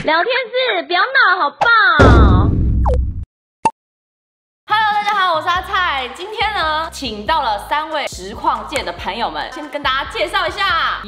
聊天室不要闹，好棒！Hello， 大家好，我是阿蔡。今天呢，请到了3位实况界的朋友们，先跟大家介绍一下。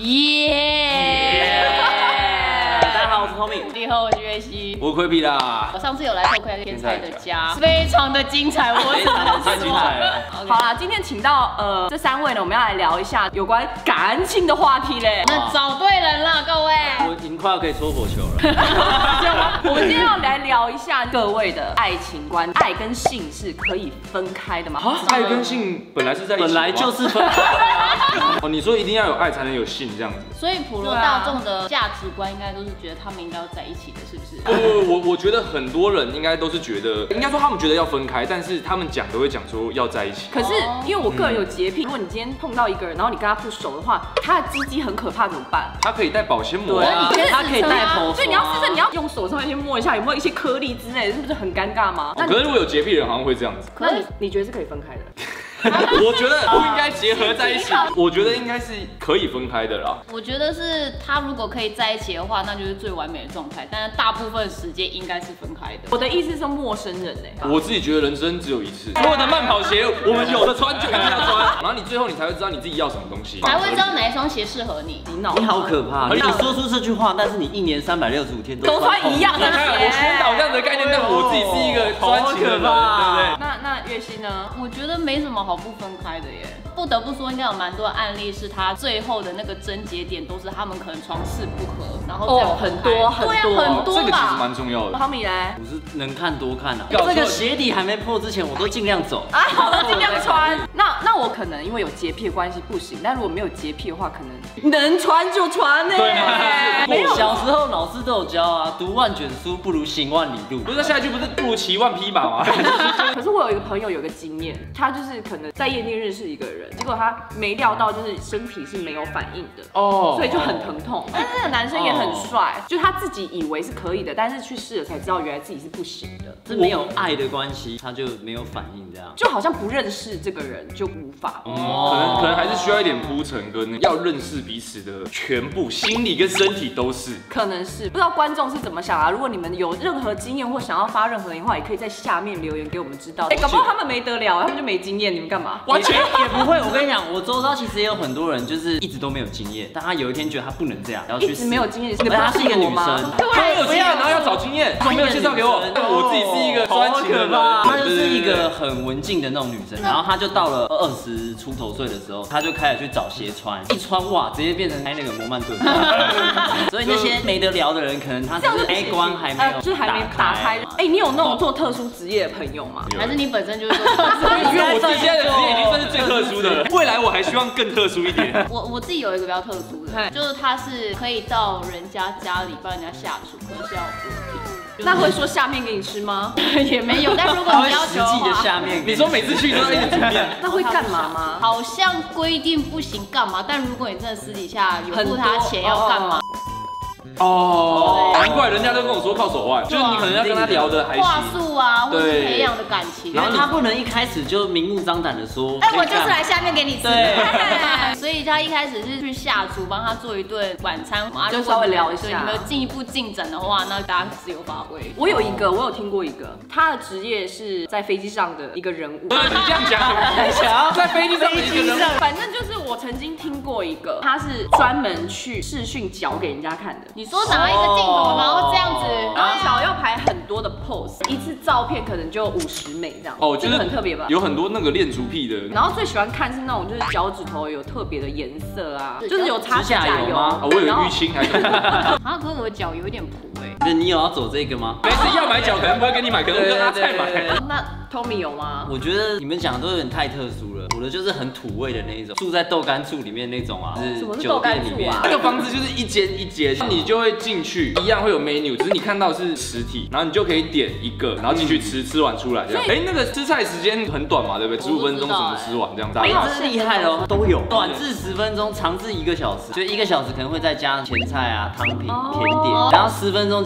大家好，我是 Tommy。 你好，我是月希。 我亏皮啦。 我上次有来偷窥天才的家，非常的精彩，我只能太精彩了。 好啦，今天请到这3位呢，我们要来聊一下有关感情的话题嘞。 那找对人了，各位。 我已经快要可以搓火球了。 我们今天要来聊一下各位的爱情观，爱跟性是可以分开的吗？ 爱跟性本来是在一起， 本来就是分开。 哦，你说一定要有爱才能有性这样子？ 所以普罗大众的价值观应该都是觉得他们应该要在一起的，是不是？ 我觉得很多人应该都是觉得，应该说他们觉得要分开，但是他们讲都会讲说要在一起。 可是因为我个人有洁癖，如果你今天碰到一个人，然后你跟他不熟的话，他的鸡鸡很可怕，怎么办？ 他可以带保鲜膜啊，他可以带头， 所以你要试着你要用手上面先摸一下有没有一些颗粒之类的，是不是很尴尬吗？ 可是如果有洁癖的人好像会这样子。 那你觉得是可以分开的？ 我觉得不应该结合在一起，我觉得应该是可以分开的啦。 我觉得是他如果可以在一起的话，那就是最完美的状态，但是大部分时间应该是分开的。 我的意思是陌生人我自己觉得人生只有一次，所有的慢跑鞋我们有的穿就一定要穿，然后你最后你才会知道你自己要什么东西， 才会知道哪一双鞋适合你。 你好可怕！你说出这句话，但是你1年365天都穿一样的鞋。 我宣导这样的概念，但我自己是一个专情的人，对不对？ 那月薪呢？ 我觉得没什么好不分开的耶。不得不说，应该有蛮多案例是他最后的那个症结点都是他们可能床事不合，然后这样很多很多， 这个其实蛮重要的。 汤米嘞， 我是能看多看啊。这个鞋底还没破之前，我都尽量走啊，好的，尽量穿。那我可能因为有洁癖的关系不行，但如果没有洁癖的话，可能能穿就穿呢。 对吗？ 没有，小时候老师都有教啊，读万卷书不如行万里路。 不是下一句不是不如骑万匹马吗？ 可是我有一个朋友有个经验，他就是可能在夜店认识一个人，结果他没料到就是身体是没有反应的哦，所以就很疼痛。但是那个男生也很帅，就他自己以为是可以的，但是去试了才知道原来自己是不行的。 是没有爱的关系，他就没有反应这样， 就好像不认识这个人就无法。 可能还是需要一点铺陈跟要认识彼此的全部，心理跟身体都是。 可能是不知道观众是怎么想啊？如果你们有任何经验或想要发任何言的话，也可以在下面留言给我们知道。搞不好他们没得聊，他们就没经验，你们干嘛？ 完全也不会。我跟你讲，我周遭其实也有很多人，就是一直都没有经验，但他有一天觉得他不能这样，然后去试。 一直没有经验， 她是一个女生， 她没有经验，然后要找经验，没有介绍给我。我自己是一个专情的人， 她就是一个很文静的那种女生，然后她就到了20出头岁的时候，她就开始去找鞋穿，一穿哇，直接变成开那个摩曼顿。所以那些没得聊的人，可能他是开关还没有， 就是还没打开。哎，你有那种做特殊职业的朋友吗？ 还是你本身就是做特殊？ 因为我自己现在的职业已经算是最特殊的了，未来我还希望更特殊一点。 我自己有一个比较特殊的，就是他是可以到人家家里帮人家下厨，可是要裸体。 那会说下面给你吃吗？ 也没有，但如果你要求的下面， 你说每次去都要一直煮面， 那会干嘛吗？ 好像规定不行干嘛，但如果你真的私底下有付他钱要干嘛？ 哦，难怪人家都跟我说靠手腕，就是你可能要跟他聊的还行， 话术啊，或者培养的感情， 然后他不能一开始就明目张胆的说， 哎，我就是来下面给你吃，所以他一开始是去下厨帮他做一顿晚餐， 就稍微聊一下， 你们进一步进展的话，那大家自由发挥。 我有听过一个，他的职业是在飞机上的一个人物。 你这样讲，想要在飞机上的一个人物， 反正就是我曾经听过一个，他是专门去视讯脚给人家看的。 你说拿一个镜头，然后这样子， 然后脚要排很多的 pose， 一次照片可能就50美这样。哦， 就是很特别吧？ 有很多那个恋足癖的， 然后最喜欢看是那种就是脚趾头有特别的颜色啊，就是有擦指甲油吗？ 我有淤青还是？ 啊，可是我的脚有一点蹼哎。 那你有要走这个吗？ 没事，要买脚可能不会跟你买，可能会跟他再买。 那 Tommy 有吗？ 我觉得你们讲的都有点太特殊了，我的就是很土味的那一种，住在豆干处里面那种啊， 是酒店里面。 那个房子就是一间一间，你就会进去，一样会有 menu， 只是你看到是实体，然后你就可以点一个，然后进去吃，吃完出来这样。哎，那个吃菜时间很短嘛，对不对？15分钟怎么吃完这样子？ 这是厉害的哦，都有，短至10分钟，长至1个小时，就1个小时可能会再加前菜啊、汤品、甜点，然后10分钟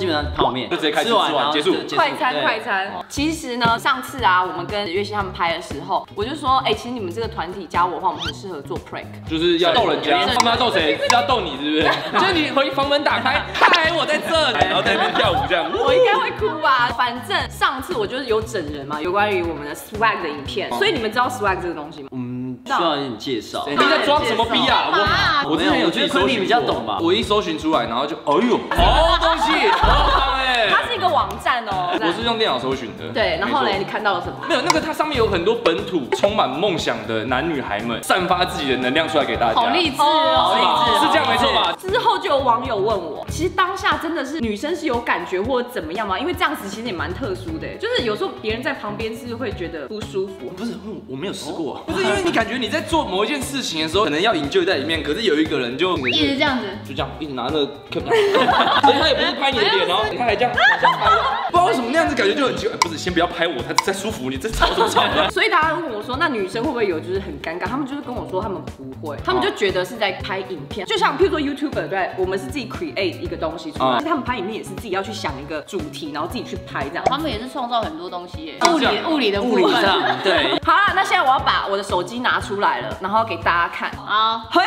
基本上泡面， 就直接开始吃完吃完结束。 快餐。其实呢，上次啊，我们跟岳熙他们拍的时候，我就说，其实你们这个团体加我的话，我们很适合做 prank， 就是要逗人家。他们要逗谁？是要逗你，是不是？就是你回房门打开，嗨，我在这里，然后在那边跳舞这样。 我应该会哭吧？反正上次我就是有整人嘛，有关于我们的 swag 的影片，所以你们知道 swag 这个东西吗？ 需要一点介绍。 你在装什么逼啊？我之前有去搜寻， 比较懂吧？ 我一搜寻出来，然后就，哎呦，好东西， 它是一个网站哦。 我是用电脑搜寻的。 对，然后呢，你看到了什么？ 没有，那个它上面有很多本土充满梦想的男女孩们，散发自己的能量出来给大家。 好励志哦， 好励志， 是这样没错吧？ 之后就有网友问我，其实当下真的是女生是有感觉或者怎么样吗？因为这样子其实也蛮特殊的，就是有时候别人在旁边是会觉得不舒服。 不是，我没有试过，不是因为你感觉你在做某一件事情的时候，可能要营救在里面，可是有一个人就一直这样子， 就这样一直拿那个 camera， 所以他也不是拍你的脸哦，他还这样拍，不知道为什么那样子感觉就很奇怪。不是，先不要拍我，他在舒服，你在吵什么吵？ 所以大家问我说，那女生会不会有就是很尴尬？他们就是跟我说他们不会，他们就觉得是在拍影片，就像譬如说 YouTuber 对，我们是自己 create 一个东西出来，他们拍影片也是自己要去想一个主题，然后自己去拍这样。 他们也是创造很多东西耶，物理的部分。 对。 好啦，那现在我要把我的手机拿出来了，然后给大家看。 好， 嘿，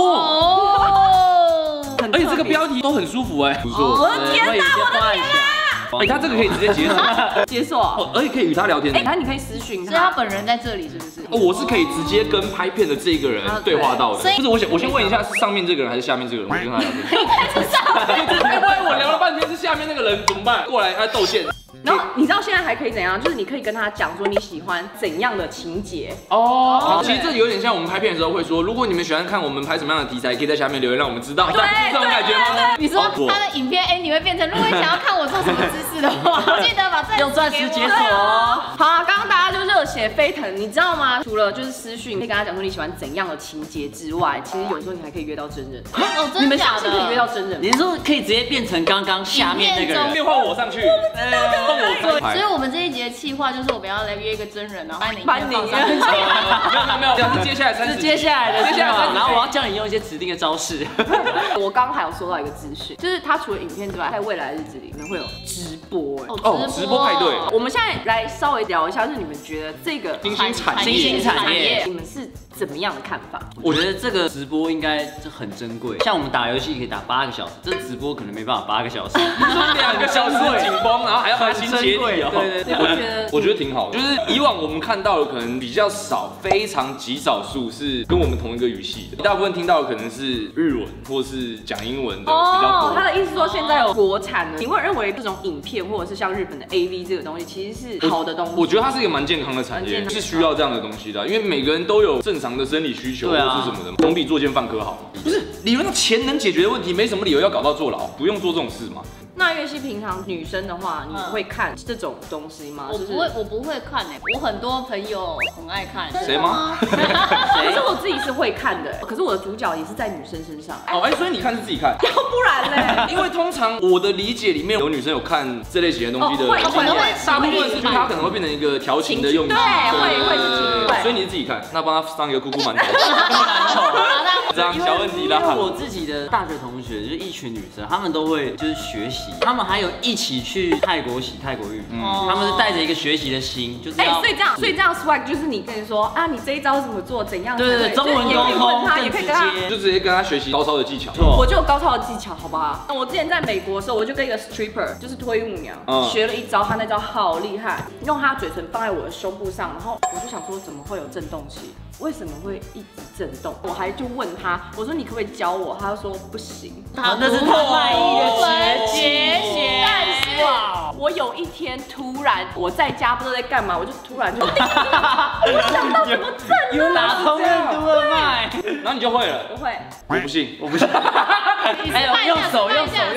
而且这个标题都很舒服哎，不错。 我的天哪，我的天哪！ 他这个可以直接解锁， 解锁， 而且可以与他聊天。 那你可以私讯他， 所以他本人在这里是不是？ 我是可以直接跟拍片的这个人对话到的。不是，我先问一下，是上面这个人还是下面这个人？我就跟他聊天。不然我聊了半天是下面那个人怎么办？过来，他斗线。 然后你知道现在还可以怎样？就是你可以跟他讲说你喜欢怎样的情节哦。其实这有点像我们拍片的时候会说，如果你们喜欢看我们拍什么样的题材，可以在下面留言让我们知道。对，这种感觉吗？ 你说他的影片，你会变成，如果你想要看我做什么姿势的话，记得把用钻石解锁哦。 好啊，刚刚大家就热血沸腾，你知道吗？除了就是私讯，可以跟他讲说你喜欢怎样的情节之外，其实有时候你还可以约到真人。 哦，真的假的？ 你们相信可以约到真人？ 你是说可以直接变成刚刚下面那个人， 变换我上去，换我做。 所以我们这一集的企划就是我们要来约一个真人，然后把你把你放上去。 没有，是接下来30集， 接下来的，然后我要教你用一些指定的招式。 我刚刚还有收到一个资讯，就是他除了影片之外，在未来的日子里面会有直播。 哦，直播派对。 我们现在来稍微聊一下，就是你们觉得这个新兴产业， 你们是怎么样的看法？ 我觉得这个直播应该就很珍贵。像我们打游戏可以打8个小时，这直播可能没办法8个小时。 2个小时紧绷，然后还要拿新节礼哦。 对， 我觉得挺好的。就是以往我们看到的可能比较少，非常极少数是跟我们同一个语系的，大部分听到的可能是日文或是讲英文的比较多。 他的意思说现在有国产的，你会认为这种影片或者是像日本的 AV 这个东西其实是好的东西？ 我觉得它是一个蛮健康的产业，是需要这样的东西的，因为每个人都有正常的生理需求或是什么的，总比作奸犯科好。不是，理论上钱能解决的问题，没什么理由要搞到坐牢，不用做这种事嘛。 那岳熙平常女生的话，你会看这种东西吗？ 我不会看我很多朋友很爱看。 谁吗？ 可是我自己是会看的，可是我的主角也是在女生身上。 所以你看是自己看？ 要不然嘞？ 因为通常我的理解里面有女生有看这类型的东西的， 可能会大部分是它可能会变成一个调情的用具， 对，会是情侣。 所以你是自己看，那帮他上一个咕咕馒头。这样小问题啦。 因为我自己的大学同学就是一群女生，她们都会就是学习，她们还有一起去泰国洗泰国浴，她们是带着一个学习的心，就是所以这样 swag 就是你跟你说啊，你这一招怎么做，怎样？ 对，中文沟通更直接， 就直接跟他学习高超的技巧。 我就有高超的技巧，好不好？我之前在美国的时候，我就跟一个 stripper， 就是推舞娘，学了一招，他那招好厉害，用他嘴唇放在我的胸部上，然后我就想说怎么会有震动器？为什么会一直震动？我还就问他，我说你可不可以教我？他就说不行。 那是他卖艺的绝学。 但是我有一天突然我在家不知道在干嘛，我就突然就我想到怎么震有打通任督二脉， 然后你就会了。 不会， 我不信。 还有用手。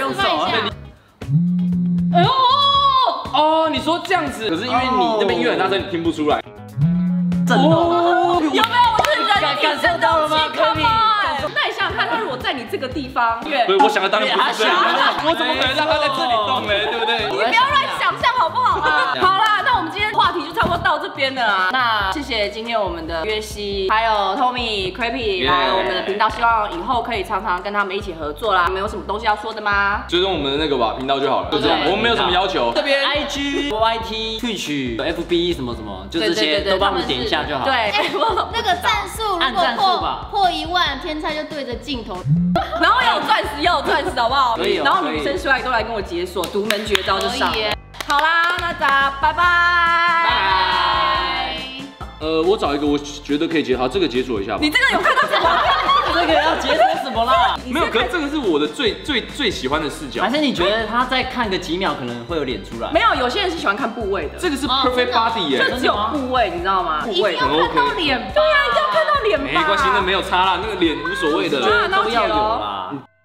哎呦！ 哦，你说这样子，可是因为你那边乐很大声，你听不出来。 震动。 有没有？我是人体感受到了吗？可以。 那你想想看，他如果在你这个地方， 对，我想的当然不是这样，我怎么可能让他在这里动呢？对不对？ 你不要乱想象好不好啊？好啦，那我们今天话题就差不多到这边了啦。那谢谢今天我们的约西，还有 Tommy、Crepy 来我们的频道，希望以后可以常常跟他们一起合作啦。你们有什么东西要说的吗？ 追踪我们的那个吧频道就好了，就这样，我们没有什么要求。 这边 IG、YT、Twitch、FB 什么什么，就这些都帮我们点一下就好。 对，那个战术如果破1万，天菜就对着镜头， 然后要有钻石，要有钻石，好不好？ 可以。 然后女生出来都来跟我解锁，独门绝招就上。 可以耶。 好啦，那大家拜拜。拜拜。我找一个我觉得可以解，好，这个解锁一下吧。 你这个有看到什么？ 这个要解锁什么啦？ 没有，可是这个是我的最喜欢的视角。 还是你觉得他再看个几秒可能会有脸出来？ 没有，有些人是喜欢看部位的。 这个是 perfect body 耶， 就只有部位，你知道吗？ 一定要看到脸， 对啊，一定要看到脸吧。 没关系，那没有差啦，那个脸无所谓的， 都要有啦。